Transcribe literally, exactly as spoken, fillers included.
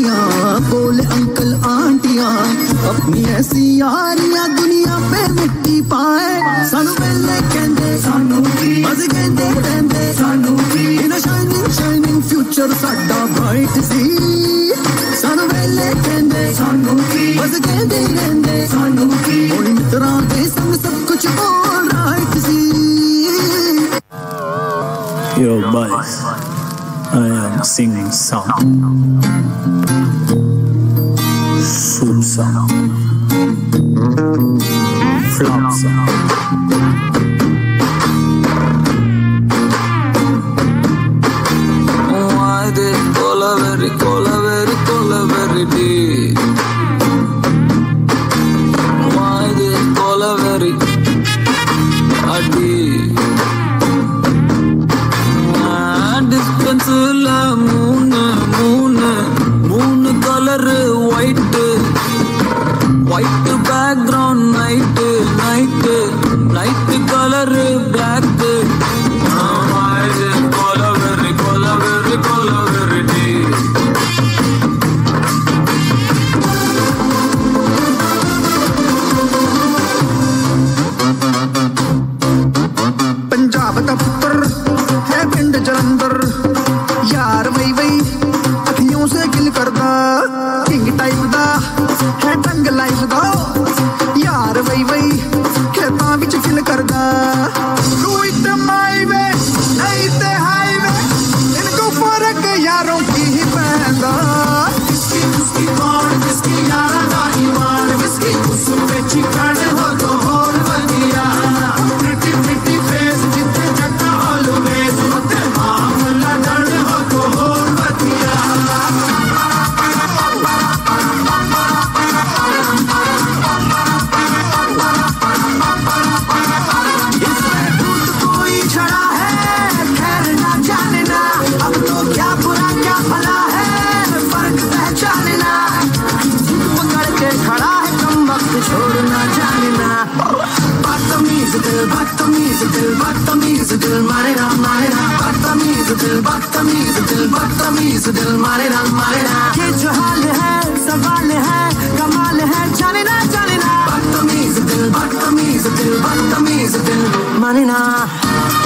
आंटियां बोले अंकल आंटियां अपनी ऐसी यारियां दुनिया पे मिट्टी पाए सानू वेले कहंदे सानू बस कहंदे रहंदे सानू इन शाइनिंग शाइनिंग फ्यूचर साडा ब्राइट सी सानू वेले कहंदे सानू बस कहंदे रहंदे सानू हुण मित्रां दे संग सब कुछ ऑल राइट सी। Yo boys, I am singing song, soul song, flop song. Why they cola very cola very cola very deep? Why they cola very deep? Dispense moon moon moon color white white background night night night color black. Why is color very color very color very deep? Punjab दा पुत्र है पिंड जलंधर यार वही वही अखियों से गिल करदा किंग टाइप दा है ढंग लाइफ दा यार वही वही खेतां विच फिल करदा डू इट माय वे नहीं ते हाईवे इनको फर्क यारों की ही पैंदा किसकी किसकी कौन किसकी यारा दा ईमान किसकी उसमें बेची काट हो तो होर बनिया प्रिटी प्रिटी फेस जितने जट्टा ऑलवेज होते मामला डर हो तो होर बनिया। इसमें भूत कोई छड़ा है खैर ना जाने ना अब तो क्या बुरा क्या भला है फर्क पहचाने ना पकड़ के खड़ा है कम वक्त छोड़ना जाने ना बदतमीज दिल बदतमीज दिल बदतमीज दिल मारे ना मारे ना बदतमीज दिल बदतमीज दिल बदतमीज दिल मारे ना मारे ना ये जो हाल है सवाल है कमाल है जाने ना जाने ना बदतमीज दिल बदतमीज दिल बदतमीज दिल मारे ना।